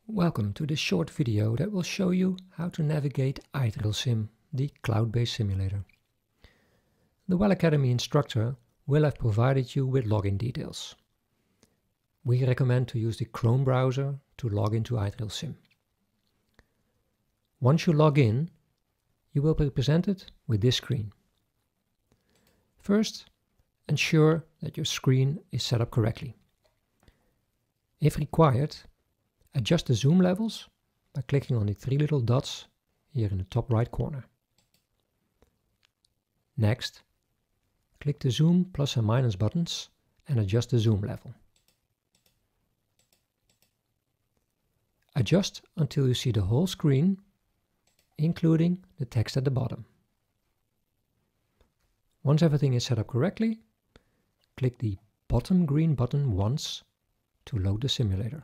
Welcome to this short video that will show you how to navigate iDrillSim, the cloud-based simulator. The Well Academy instructor will have provided you with login details. We recommend to use the Chrome browser to log into iDrillSim. Once you log in, you will be presented with this screen. First, ensure that your screen is set up correctly. If required, adjust the zoom levels by clicking on the three little dots here in the top right corner. Next, click the zoom plus and minus buttons and adjust the zoom level. Adjust until you see the whole screen, including the text at the bottom. Once everything is set up correctly, click the bottom green button once to load the simulator.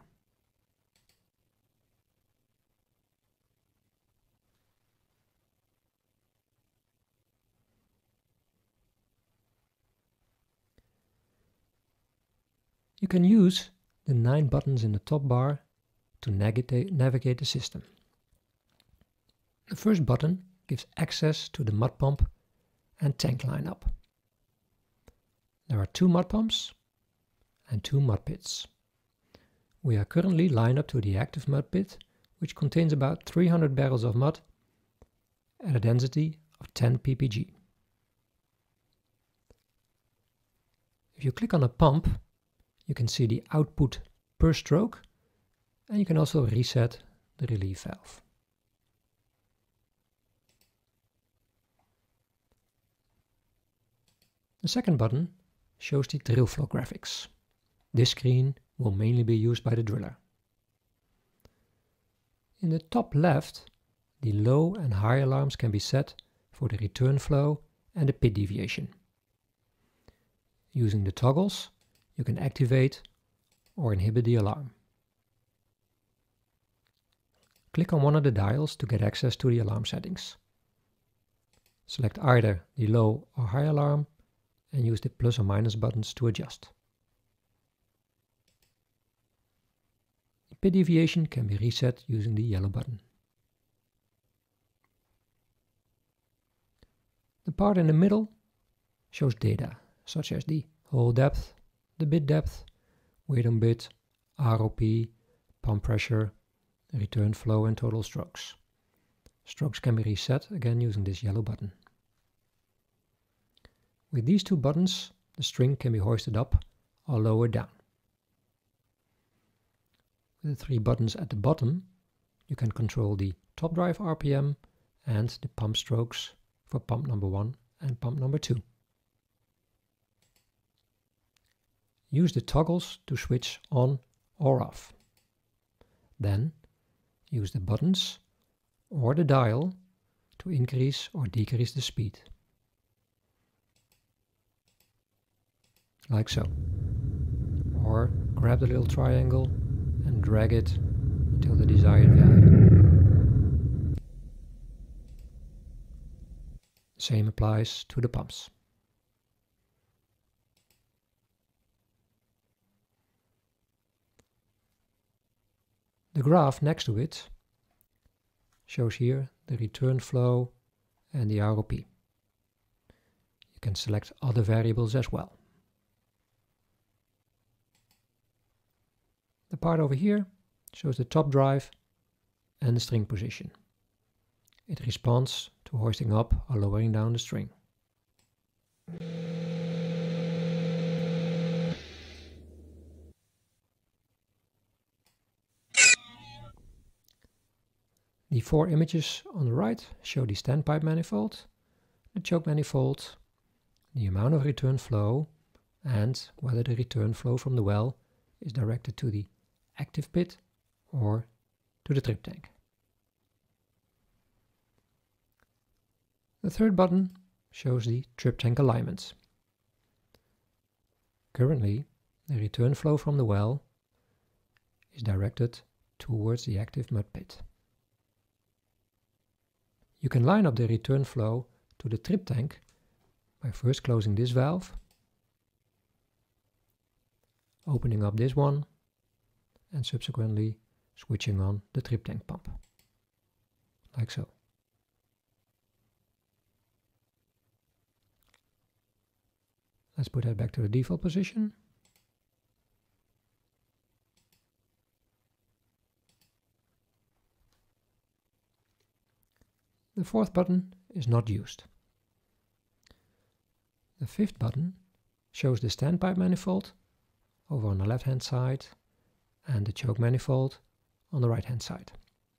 You can use the 9 buttons in the top bar to navigate the system. The first button gives access to the mud pump and tank lineup. There are 2 mud pumps and 2 mud pits. We are currently lined up to the active mud pit, which contains about 300 barrels of mud at a density of 10 ppg. If you click on a pump, you can see the output per stroke, and you can also reset the relief valve. The second button shows the drill flow graphics. This screen will mainly be used by the driller. In the top left, the low and high alarms can be set for the return flow and the pit deviation. Using the toggles, you can activate or inhibit the alarm. Click on one of the dials to get access to the alarm settings. Select either the low or high alarm and use the plus or minus buttons to adjust. The pit deviation can be reset using the yellow button. The part in the middle shows data such as the hole depth, the bit depth, weight on bit, ROP, pump pressure, return flow and total strokes. Strokes can be reset again using this yellow button. With these 2 buttons, the string can be hoisted up or lowered down. With the 3 buttons at the bottom, you can control the top drive RPM and the pump strokes for pump number 1 and pump number 2. Use the toggles to switch on or off. Then use the buttons or the dial to increase or decrease the speed. Like so. Or grab the little triangle and drag it until the desired value. Same applies to the pumps. The graph next to it shows here the return flow and the ROP. You can select other variables as well. The part over here shows the top drive and the string position. It responds to hoisting up or lowering down the string. The 4 images on the right show the standpipe manifold, the choke manifold, the amount of return flow, and whether the return flow from the well is directed to the active pit or to the trip tank. The third button shows the trip tank alignment. Currently, the return flow from the well is directed towards the active mud pit. You can line up the return flow to the trip tank by first closing this valve, opening up this one, and subsequently switching on the trip tank pump, like so. Let's put that back to the default position. The fourth button is not used. The fifth button shows the standpipe manifold over on the left hand side and the choke manifold on the right hand side.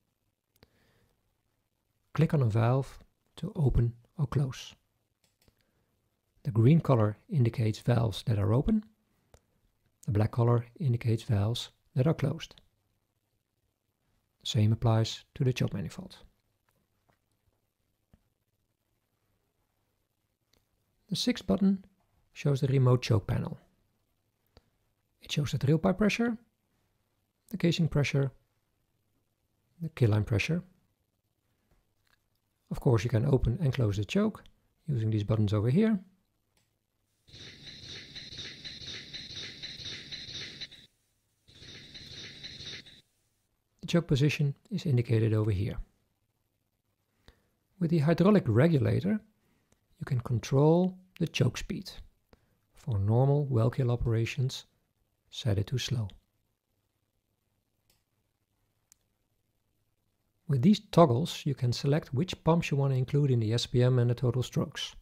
Click on a valve to open or close. The green color indicates valves that are open. The black color indicates valves that are closed. The same applies to the choke manifold. The sixth button shows the remote choke panel. It shows the drill pipe pressure, the casing pressure, the kill line pressure. Of course, you can open and close the choke using these buttons over here. The choke position is indicated over here. With the hydraulic regulator, you can control the choke speed. For normal well kill operations, set it to slow. With these toggles, you can select which pumps you want to include in the SPM and the total strokes.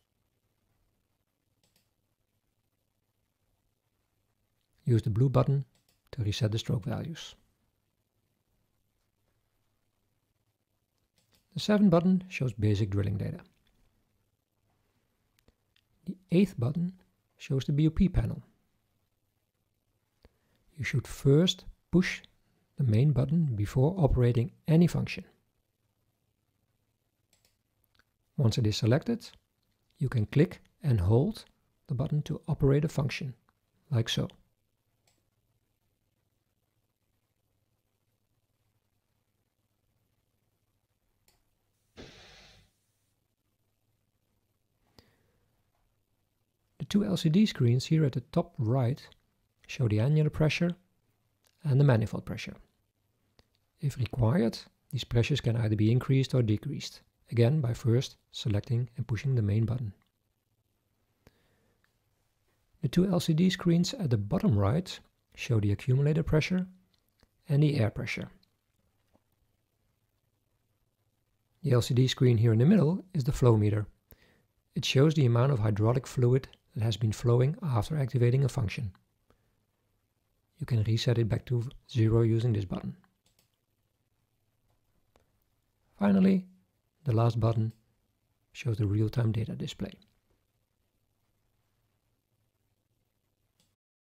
Use the blue button to reset the stroke values. The seventh button shows basic drilling data. The eighth button shows the BOP panel. You should first push the main button before operating any function. Once it is selected, you can click and hold the button to operate a function, like so. The two LCD screens here at the top right show the annular pressure and the manifold pressure. If required, these pressures can either be increased or decreased, again by first selecting and pushing the main button. The two LCD screens at the bottom right show the accumulator pressure and the air pressure. The LCD screen here in the middle is the flow meter. It shows the amount of hydraulic fluid that has been flowing after activating a function. You can reset it back to 0 using this button. Finally, the last button shows the real-time data display.